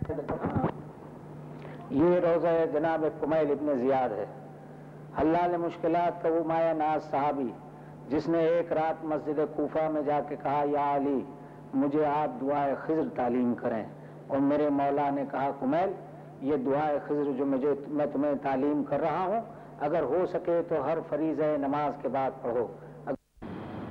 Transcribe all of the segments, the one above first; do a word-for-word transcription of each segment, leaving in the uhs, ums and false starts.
یہ روزہ جناب کمیل ابن زیاد ہے، حلال مشکلات کا وہ مایا ناز صحابی جس نے ایک رات مسجد کوفہ میں جا کے کہا یا علی مجھے آپ دعائے خضر تعلیم کریں، اور میرے مولا نے کہا کمیل یہ دعائے خضر جو مجھے میں تمہیں تعلیم کر رہا ہوں اگر ہو سکے تو ہر فریضہ نماز کے بعد پڑھو، اگر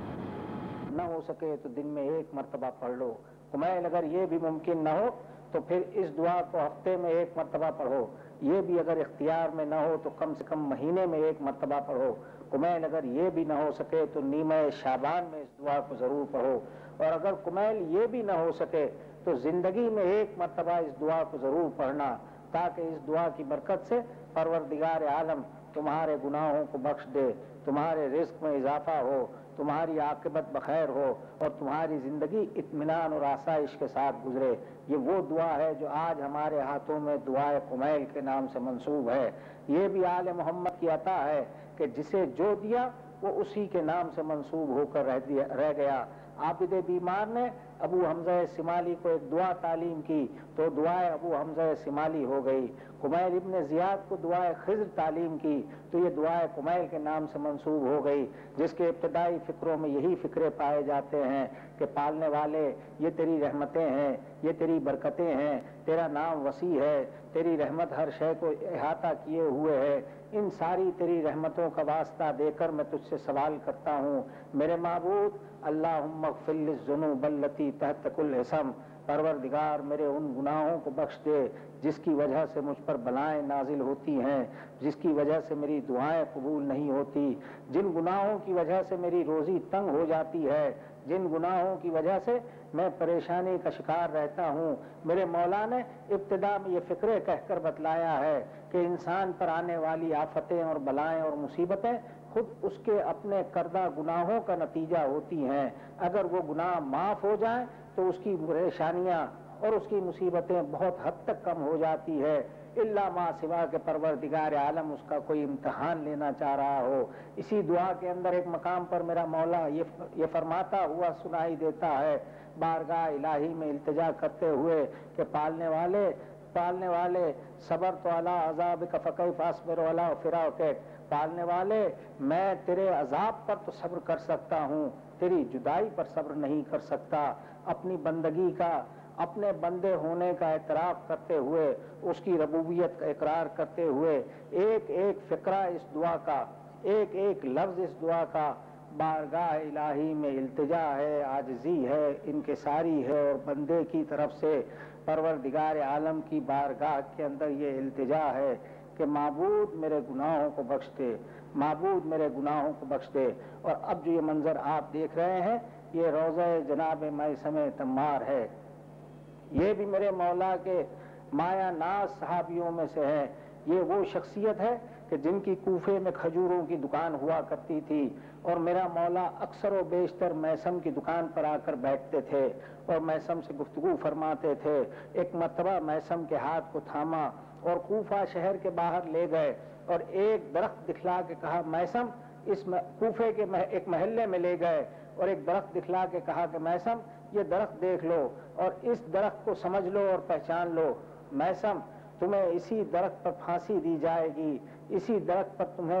نہ ہو سکے تو دن میں ایک مرتبہ پڑھ لو۔ کمیل اگر یہ بھی ممکن نہ ہو تو پھر اس دعا کو ہفتے میں ایک مرتبہ پڑھو، یہ بھی اگر اختیار میں نہ ہو تو کم سے کم مہینے میں ایک مرتبہ پڑھو۔ کمیل اگر یہ بھی نہ ہو سکے تو نیمہ شعبان میں اس دعا کو ضرور پڑھو، اور اگر کمیل یہ بھی نہ ہو سکے تو زندگی میں ایک مرتبہ اس دعا کو ضرور پڑھنا، تاکہ اس دعا کی برکت سے پروردگار عالم تمہارے گناہوں کو بخش دے، تمہارے رزق میں اضافہ ہو، تمہاری عاقبت بخیر ہو اور تمہاری زندگی اطمینان اور آسائش کے ساتھ گزرے۔ یہ وہ دعا ہے جو آج ہمارے ہاتھوں میں دعائے کمیل کے نام سے منسوب ہے۔ یہ بھی آل محمد کی عطا ہے کہ جسے جو دیا وہ اسی کے نام سے منسوب ہو کر رہ, دیا, رہ گیا۔ عابد بیمار نے ابو حمزہ سمالی کو ایک دعا تعلیم کی تو دعائے ابو حمزہ سمالی ہو گئی۔ کمیل ابن زیاد کو دعائے خضر تعلیم کی تو یہ دعائے کمیل کے نام سے منسوب ہو گئی، جس کے ابتدائی فکروں میں یہی فکرے پائے جاتے ہیں کہ پالنے والے یہ تیری رحمتیں ہیں، یہ تیری برکتیں ہیں، تیرا نام وسیع ہے، تیری رحمت ہر شے کو احاطہ کیے ہوئے ہے، ان ساری تیری رحمتوں کا واسطہ دے کر میں تجھ سے سوال کرتا ہوں میرے معبود اللہم اغفر للذنوب التی تحت کل اسم، پروردگار میرے ان گناہوں کو بخش دے جس کی وجہ سے مجھ پر بلائیں نازل ہوتی ہیں، جس کی وجہ سے میری دعائیں قبول نہیں ہوتی، جن گناہوں کی وجہ سے میری روزی تنگ ہو جاتی ہے، جن گناہوں کی وجہ سے میں پریشانی کا شکار رہتا ہوں۔ میرے مولا نے ابتدا میں یہ فکرے کہہ کر بتلایا ہے کہ انسان پر آنے والی آفتیں اور بلائیں اور مصیبتیں خود اس کے اپنے کردہ گناہوں کا نتیجہ ہوتی ہیں، اگر وہ گناہ معاف ہو جائیں تو اس کی پریشانیاں اور اس کی مصیبتیں بہت حد تک کم ہو جاتی ہے، الا ما سوا کہ پروردگار عالم اس کا کوئی امتحان لینا چاہ رہا ہو۔ اسی دعا کے اندر ایک مقام پر میرا مولا یہ فرماتا ہوا سنائی دیتا ہے بارگاہ الہی میں التجا کرتے ہوئے کہ پالنے والے پالنے والے صبر تو علی عذابک فکیف اصبر علی فراقک، پالنے والے میں تیرے عذاب پر تو صبر کر سکتا ہوں، تیری جدائی پر صبر نہیں کر سکتا۔ اپنی بندگی کا، اپنے بندے ہونے کا اعتراف کرتے ہوئے، اس کی ربوبیت کا اقرار کرتے ہوئے ایک ایک فقرہ اس دعا کا، ایک ایک لفظ اس دعا کا بارگاہ الہی میں التجا ہے، عاجزی ہے، انکساری ہے، اور بندے کی طرف سے پروردگار عالم کی بارگاہ کے اندر یہ التجا ہے کہ معبود میرے گناہوں کو بخش دے، معبود میرے گناہوں کو بخش دے۔ اور اب جو یہ منظر آپ دیکھ رہے ہیں یہ روضہ جناب میثم تمار ہے، یہ بھی میرے مولا کے مایا ناز صحابیوں میں سے ہے۔ یہ وہ شخصیت ہے کہ جن کی کوفے میں کھجوروں کی دکان ہوا کرتی تھی، اور میرا مولا اکثر و بیشتر میثم کی دکان پر آ کر بیٹھتے تھے اور میثم سے گفتگو فرماتے تھے۔ ایک مرتبہ میثم کے ہاتھ کو تھاما اور کوفہ شہر کے باہر لے گئے اور ایک درخت دکھلا کے کہا میثم، اس کوفے کے ایک محلے میں لے گئے اور ایک درخت دکھلا کے کہا کہ میثم یہ درخت دیکھ لو اور اس درخت کو سمجھ لو اور پہچان لو، میثم تمہیں اسی درخت پر پھانسی دی جائے گی، اسی درخت پر تمہیں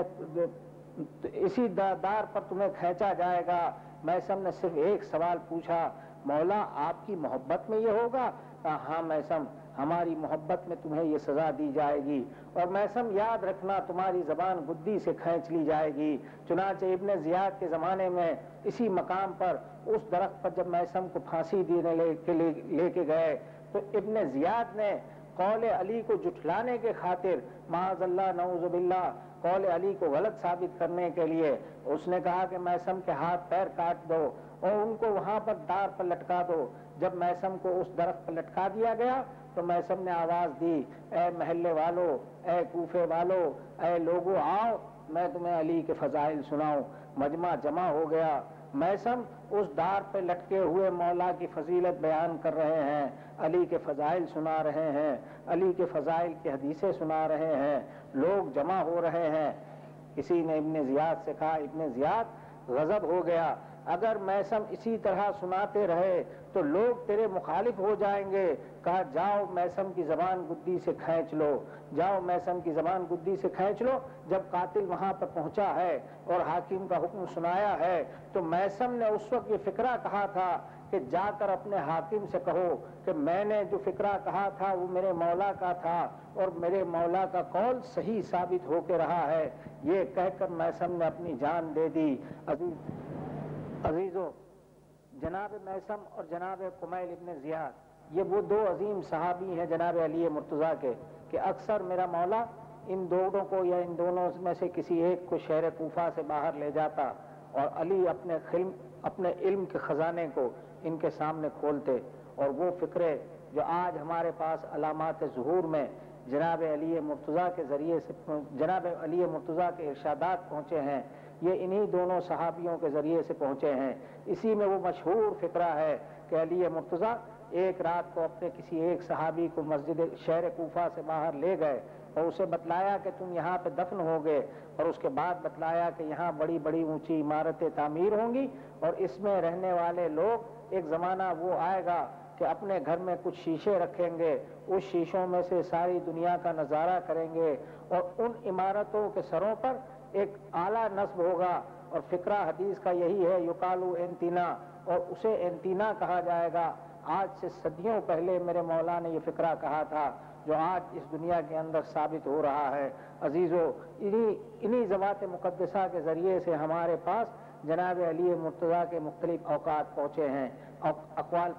اسی دار پر تمہیں کھینچا جائے گا۔ میثم نے صرف ایک سوال پوچھا، مولا آپ کی محبت میں یہ ہوگا؟ کہا ہاں میثم ہماری محبت میں تمہیں یہ سزا دی جائے گی، اور میثم یاد رکھنا تمہاری زبان گدی سے کھینچ لی جائے گی۔ چنانچہ ابن زیاد کے زمانے میں اسی مقام پر اس درخت پر جب میثم کو پھانسی دینے لے کے لے کے گئے تو ابن زیاد نے قول علی کو جھٹلانے کے خاطر، معاذ اللہ نعوذ باللہ، قول علی کو غلط ثابت کرنے کے لیے اس نے کہا کہ میثم کے ہاتھ پیر کاٹ دو اور ان کو وہاں پر دار پر لٹکا دو۔ جب میثم کو اس درخت پر لٹکا دیا گیا تو میثم نے آواز دی، اے محلے والو، اے کوفے والو، اے لوگو آؤ میں تمہیں علی کے فضائل سناؤں۔ مجمع جمع ہو گیا، میثم اس دار پہ لٹکے ہوئے مولا کی فضیلت بیان کر رہے ہیں، علی کے فضائل سنا رہے ہیں، علی کے فضائل کی حدیثیں سنا رہے ہیں، لوگ جمع ہو رہے ہیں۔ کسی نے ابن زیاد سے کہا، ابن زیاد غضب ہو گیا، اگر میسم اسی طرح سناتے رہے تو لوگ تیرے مخالف ہو جائیں گے. کہا جاؤ میسم کی زبان گدی سے کھینچ لو, جاؤ میسم کی زبان گدی سے کھینچ لو. جب قاتل وہاں پر پہنچا ہے اور حاکم کا حکم سنایا ہے تو میسم نے اس وقت یہ فکرہ کہا تھا کہ جا کر اپنے حاکم سے کہو کہ میں نے جو فکرہ کہا تھا وہ میرے مولا کا تھا اور میرے مولا کا قول صحیح ثابت ہو کے رہا ہے. یہ کہہ کر میسم نے اپنی جان دے دی. عزیز عزیزو, جناب میسم اور جناب قمیل ابن زیاد یہ وہ دو عظیم صحابی ہیں جناب علی مرتضیٰ کے کہ اکثر میرا مولا ان دونوں کو یا ان دونوں میں سے کسی ایک کو شہر کوفہ سے باہر لے جاتا اور علی اپنے خلم اپنے علم کے خزانے کو ان کے سامنے کھولتے, اور وہ فکرے جو آج ہمارے پاس علامات ظہور میں جناب علی مرتضیٰ کے ذریعے سے جناب علی مرتضیٰ کے ارشادات پہنچے ہیں, یہ انہی دونوں صحابیوں کے ذریعے سے پہنچے ہیں. اسی میں وہ مشہور فکرہ ہے کہ علی مرتضیٰ ایک رات کو اپنے کسی ایک صحابی کو مسجد شہر کوفہ سے باہر لے گئے اور اسے بتلایا کہ تم یہاں پہ دفن ہو گئے, اور اس کے بعد بتلایا کہ یہاں بڑی بڑی اونچی عمارتیں تعمیر ہوں گی اور اس میں رہنے والے لوگ ایک زمانہ وہ آئے گا کہ اپنے گھر میں کچھ شیشے رکھیں گے, اس شیشوں میں سے ساری دنیا کا نظارہ کریں گے اور ان عمارتوں کے سروں پر ایک اعلیٰ نصب ہوگا, اور فکرہ حدیث کا یہی ہے یقالو اینتینا, اور اسے اینتینا کہا جائے گا. آج سے صدیوں پہلے میرے مولا نے یہ فکرہ کہا تھا جو آج اس دنیا کے اندر ثابت ہو رہا ہے. عزیزو, انہی انہی ذوات مقدسہ کے ذریعے سے ہمارے پاس جناب علی مرتضیٰ کے مختلف اوقات پہنچے ہیں, اقوال